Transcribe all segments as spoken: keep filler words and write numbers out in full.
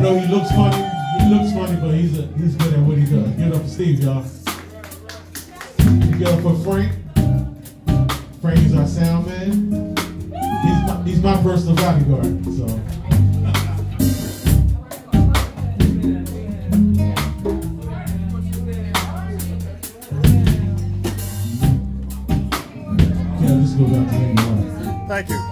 know he looks funny. He looks funny, but he's a, he's good at what he does. Give it up for Steve, y'all. Give it up for Frank. Frank is our sound man. He's my, he's my personal bodyguard. So. Yeah, let's go back to him. Thank you.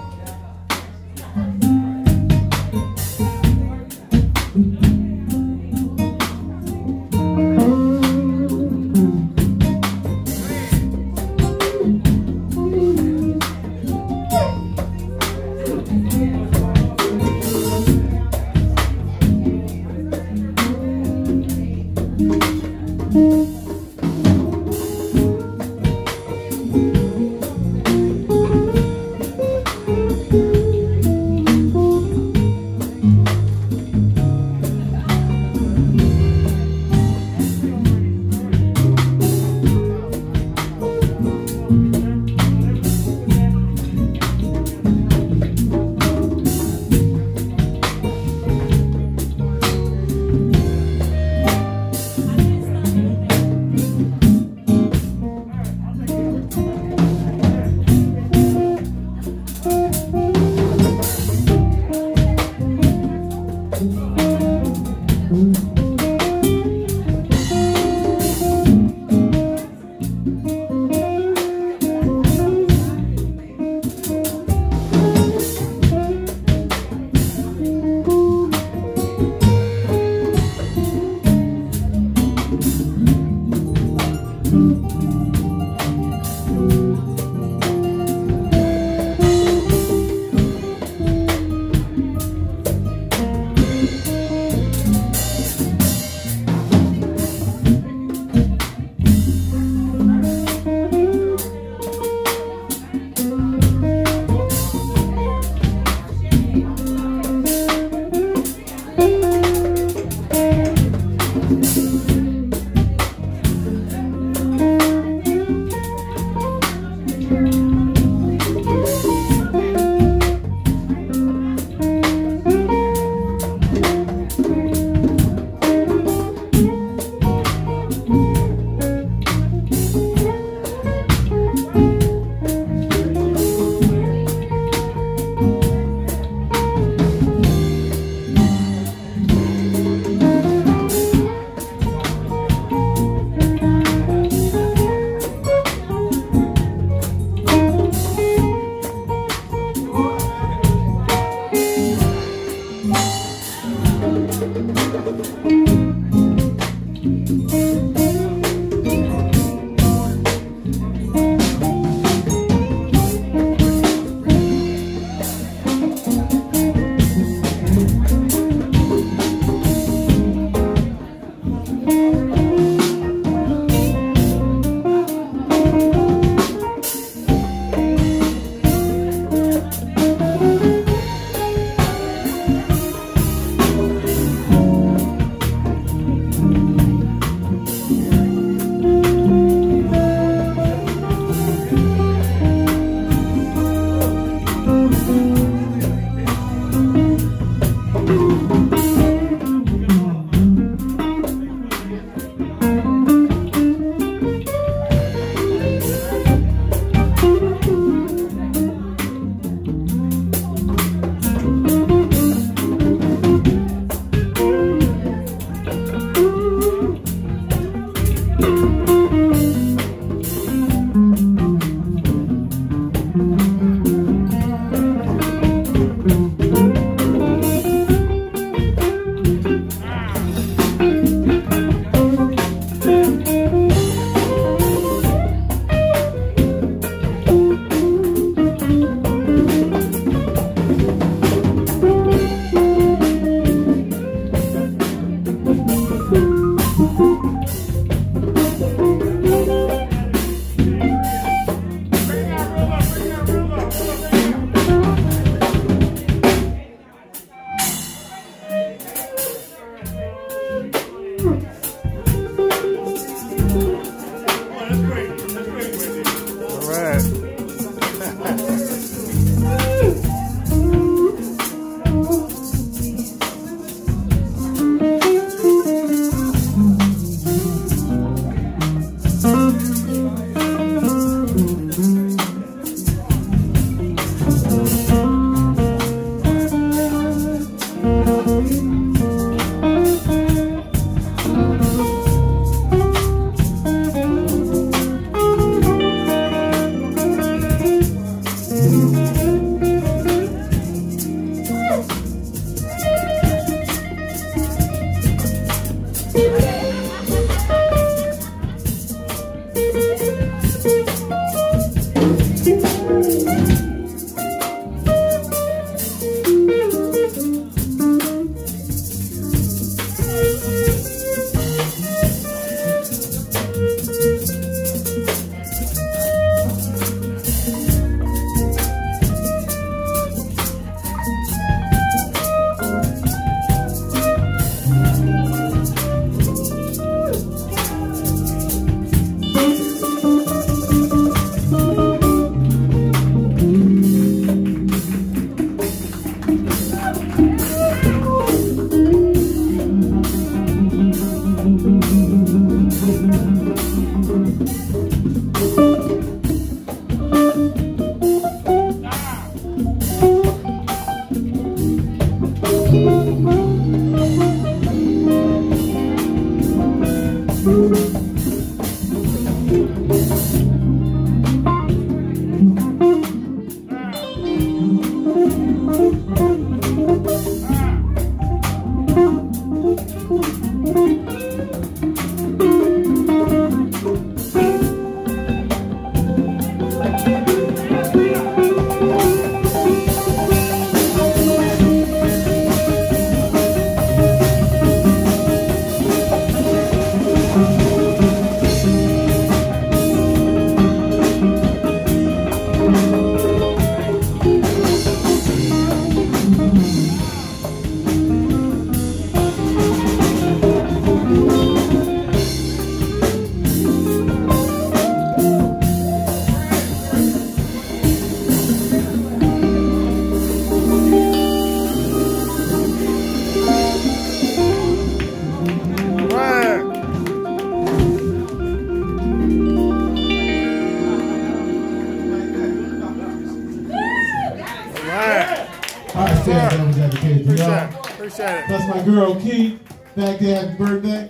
Yeah, that was dedicated to y'all. Appreciate it. Appreciate it. That's my girl Keith. Back there, happy birthday.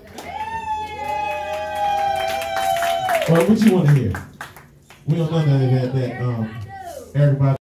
Well, what you want to hear? We don't know none of that. That um, everybody.